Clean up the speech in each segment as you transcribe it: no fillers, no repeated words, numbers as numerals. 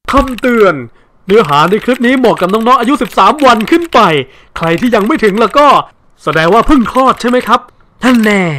คำเตือนเนื้อหาในคลิปนี้เหมาะกับน้องๆอายุ13วันขึ้นไปใครที่ยังไม่ถึงแล้วก็แสดงว่าเพิ่งคลอดใช่ไหมครับท่านแน่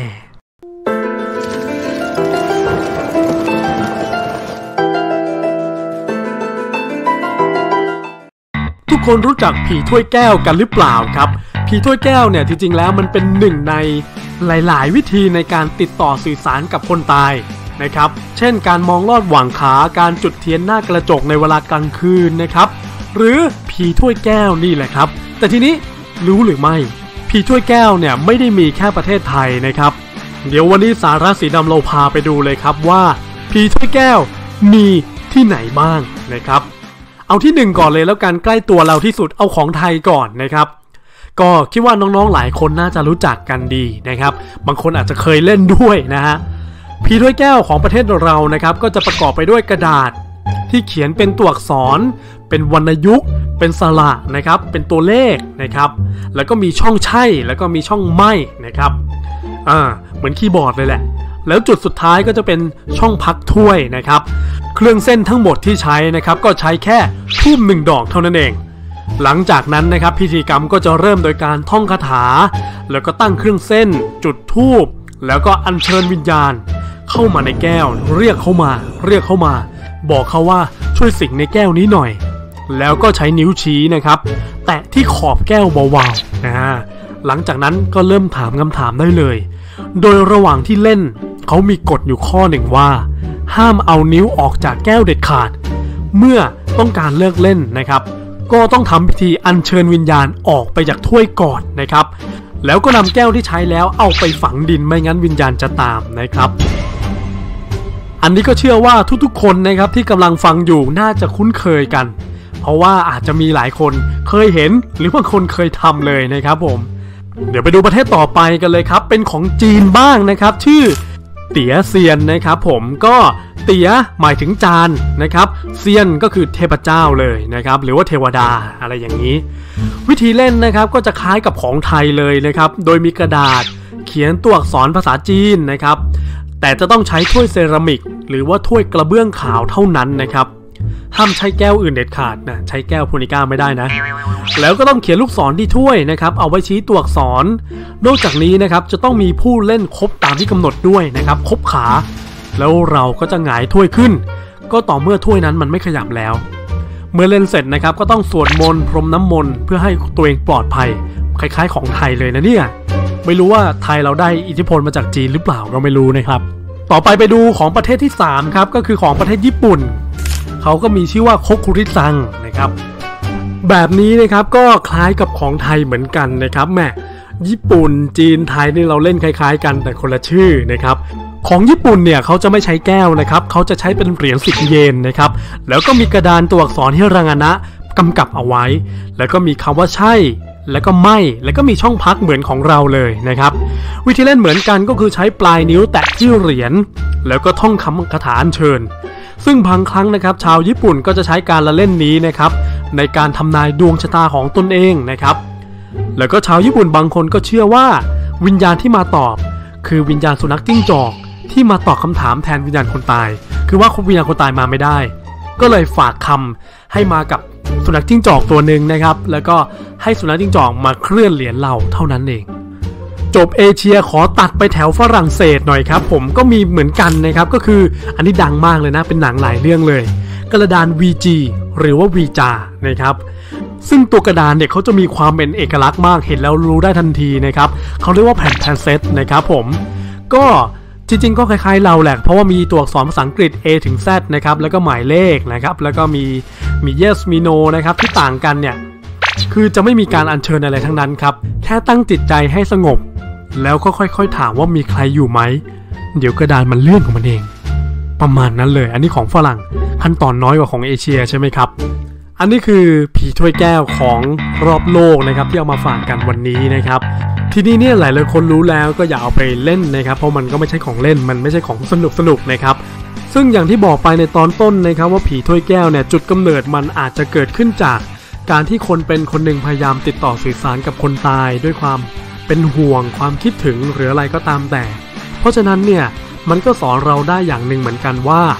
ทุกคนรู้จักผีถ้วยแก้วกันหรือเปล่าครับผีถ้วยแก้วเนี่ยจริงๆแล้วมันเป็นหนึ่งในหลายๆวิธีในการติดต่อสื่อสารกับคนตายนะครับเช่นการมองลอดหว่างขาการจุดเทียนหน้ากระจกในเวลากลางคืนนะครับหรือผีถ้วยแก้วนี่แหละครับแต่ทีนี้รู้หรือไม่ผีถ้วยแก้วเนี่ยไม่ได้มีแค่ประเทศไทยนะครับเดี๋ยววันนี้สาระสีดำเราพาไปดูเลยครับว่าผีถ้วยแก้วมีที่ไหนบ้างนะครับเอาที่หนึ่งก่อนเลยแล้วกันใกล้ตัวเราที่สุดเอาของไทยก่อนนะครับก็คิดว่าน้องๆหลายคนน่าจะรู้จักกันดีนะครับบางคนอาจจะเคยเล่นด้วยนะฮะผีถ้วยแก้วของประเทศเรานะครับก็จะประกอบไปด้วยกระดาษที่เขียนเป็นตัวอักษรเป็นวรรณยุกต์เป็นสระนะครับเป็นตัวเลขนะครับแล้วก็มีช่องใช่แล้วก็มีช่องไม่นะครับเหมือนคีย์บอร์ดเลยแหละแล้วจุดสุดท้ายก็จะเป็นช่องพักถ้วยนะครับเครื่องเส้นทั้งหมดที่ใช้นะครับก็ใช้แค่ธูป1 ดอกเท่านั้นเองหลังจากนั้นนะครับพิธีกรรมก็จะเริ่มโดยการท่องคาถาแล้วก็ตั้งเครื่องเส้นจุดธูปแล้วก็อัญเชิญวิญญาณเข้ามาในแก้วเรียกเข้ามาบอกเขาว่าช่วยสิงในแก้วนี้หน่อยแล้วก็ใช้นิ้วชี้นะครับแตะที่ขอบแก้วเบาๆหลังจากนั้นก็เริ่มถามคำถามได้เลยโดยระหว่างที่เล่นเขามีกฎอยู่ข้อหนึ่งว่าห้ามเอานิ้วออกจากแก้วเด็ดขาดเมื่อต้องการเลิกเล่นนะครับก็ต้องทำพิธีอัญเชิญวิญญาณออกไปจากถ้วยก่อนนะครับแล้วก็นำแก้วที่ใช้แล้วเอาไปฝังดินไม่งั้นวิญญาณจะตามนะครับอันนี้ก็เชื่อว่าทุกๆคนนะครับที่กำลังฟังอยู่น่าจะคุ้นเคยกันเพราะว่าอาจจะมีหลายคนเคยเห็นหรือบางคนเคยทำเลยนะครับผมเดี๋ยวไปดูประเทศต่อไปกันเลยครับเป็นของจีนบ้างนะครับชื่อเตี๋ยเซียนนะครับผมก็เตี๋ยหมายถึงจานนะครับเซียนก็คือเทพเจ้าเลยนะครับหรือว่าเทวดาอะไรอย่างนี้วิธีเล่นนะครับก็จะคล้ายกับของไทยเลยนะครับโดยมีกระดาษเขียนตัวอักษรภาษาจีนนะครับแต่จะต้องใช้ถ้วยเซรามิกหรือว่าถ้วยกระเบื้องขาวเท่านั้นนะครับห้ามใช้แก้วอื่นเด็ดขาดนะใช้แก้วพูนิก้าไม่ได้นะแล้วก็ต้องเขียนลูกศรที่ถ้วยนะครับเอาไว้ชี้ตัวอักษรนอกจากนี้นะครับจะต้องมีผู้เล่นครบตามที่กำหนดด้วยนะครับครบขาแล้วเราก็จะหงายถ้วยขึ้นก็ต่อเมื่อถ้วยนั้นมันไม่ขยับแล้วเมื่อเล่นเสร็จนะครับก็ต้องสวดมนต์พรมน้ำมนต์เพื่อให้ตัวเองปลอดภัยคล้ายๆของไทยเลยนะเนี่ยไม่รู้ว่าไทยเราได้อิทธิพลมาจากจีนหรือเปล่าก็ไม่รู้นะครับต่อไปดูของประเทศที่3ครับก็คือของประเทศญี่ปุ่นเขาก็มีชื่อว่าโคคุริซังนะครับแบบนี้นะครับก็คล้ายกับของไทยเหมือนกันนะครับแม่ญี่ปุ่นจีนไทยนี่เราเล่นคล้ายๆกันแต่คนละชื่อนะครับของญี่ปุ่นเนี่ยเขาจะไม่ใช้แก้วนะครับเขาจะใช้เป็นเหรียญ10 เยนนะครับแล้วก็มีกระดานตัวอักษรฮิรางานะกำกับเอาไว้แล้วก็มีคำว่าใช่แล้วก็ไม่แล้วก็มีช่องพักเหมือนของเราเลยนะครับวิธีเล่นเหมือนกันก็คือใช้ปลายนิ้วแตะที่เหรียญแล้วก็ท่องคาถาอัญเชิญซึ่งบางครั้งนะครับชาวญี่ปุ่นก็จะใช้การละเล่นนี้นะครับในการทำนายดวงชะตาของตนเองนะครับแล้วก็ชาวญี่ปุ่นบางคนก็เชื่อว่าวิญญาณที่มาตอบคือวิญญาณสุนัขจิ้งจอกที่มาตอบคำถามแทนวิญญาณคนตายคือว่าวิญญาณคนตายมาไม่ได้ก็เลยฝากคำให้มากับสุนัขจิ้งจอกตัวหนึ่งนะครับแล้วก็ให้สุนัขจิ้งจอกมาเคลื่อนเหรียญเราเท่านั้นเองจบเอเชียขอตัดไปแถวฝรั่งเศสหน่อยครับผมก็มีเหมือนกันนะครับก็คืออันนี้ดังมากเลยนะเป็นหนังหลายเรื่องเลยกระดาน VG หรือว่า VJA นะครับซึ่งตัวกระดานเนี่ยเขาจะมีความเป็นเอกลักษณ์มากเห็นแล้วรู้ได้ทันทีนะครับเขาเรียกว่าแผ่นแพนเซตนะครับผมก็จริงๆก็คล้ายๆเราแหละเพราะว่ามีตัวอักษรภาษาอังกฤษ A ถึง Z นะครับแล้วก็หมายเลขนะครับแล้วก็มี yes มี no นะครับที่ต่างกันเนี่ยคือจะไม่มีการอัญเชิญอะไรทั้งนั้นครับแค่ตั้งจิตใจให้สงบแล้วก็ค่อยๆถามว่ามีใครอยู่ไหมเดี๋ยวกระดานมันเลื่อนของมันเองประมาณนั้นเลยอันนี้ของฝรั่งขั้นตอนน้อยกว่าของเอเชียใช่ไหมครับอันนี้คือผีถ้วยแก้วของรอบโลกนะครับที่เอามาฝากกันวันนี้นะครับทีนี้เนี่ยหลายคนรู้แล้วก็อย่าเอาไปเล่นนะครับเพราะมันก็ไม่ใช่ของเล่นมันไม่ใช่ของสนุกนะครับซึ่งอย่างที่บอกไปในตอนต้นนะครับว่าผีถ้วยแก้วเนี่ยจุดกำเนิดมันอาจจะเกิดขึ้นจากการที่คนเป็นคนหนึ่งพยายามติดต่อสื่อสารกับคนตายด้วยความเป็นห่วงความคิดถึงหรืออะไรก็ตามแต่เพราะฉะนั้นเนี่ยมันก็สอนเราได้อย่างหนึ่งเหมือนกันว่า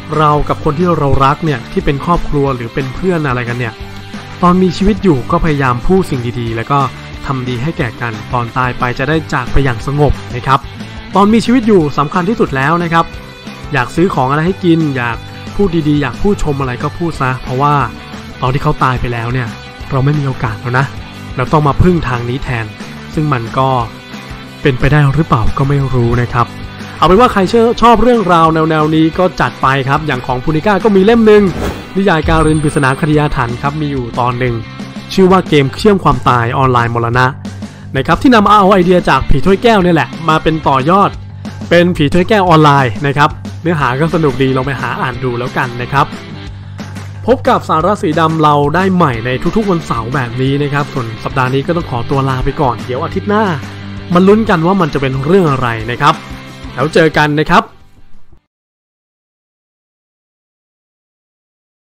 เรากับคนที่เรารักเนี่ยที่เป็นครอบครัวหรือเป็นเพื่อนอะไรกันเนี่ยตอนมีชีวิตอยู่ก็พยายามพูดสิ่งดีๆแล้วก็ทำดีให้แก่กันตอนตายไปจะได้จากไปอย่างสงบนะครับตอนมีชีวิตอยู่สำคัญที่สุดแล้วนะครับอยากซื้อของอะไรให้กินอยากพูดดีๆอยากพูดชมอะไรก็พูดซะเพราะว่าตอนที่เขาตายไปแล้วเนี่ยเราไม่มีโอกาสแล้วนะเราต้องมาพึ่งทางนี้แทนซึ่งมันก็เป็นไปได้หรือเปล่าก็ไม่รู้นะครับเอาเป็นว่าใครชอบเรื่องราวแนวนี้ก็จัดไปครับอย่างของพูนิก้าก็มีเล่มหนึ่งนิยายการินปริศนาคดีอาถรรพ์ครับมีอยู่ตอนหนึ่งชื่อว่าเกมเชื่อมความตายออนไลน์มรณะนะครับที่นำเอาไอเดียจากผีถ้วยแก้วนี่แหละมาเป็นต่อยอดเป็นผีถ้วยแก้วออนไลน์นะครับเนื้อหาก็สนุกดีลองไปหาอ่านดูแล้วกันนะครับพบกับสาระสีดำเราได้ใหม่ในทุกๆวันเสาร์แบบนี้นะครับส่วนสัปดาห์นี้ก็ต้องขอตัวลาไปก่อนเดี๋ยวอาทิตย์หน้ามาลุ้นกันว่ามันจะเป็นเรื่องอะไรนะครับแล้วเจอกันนะครับ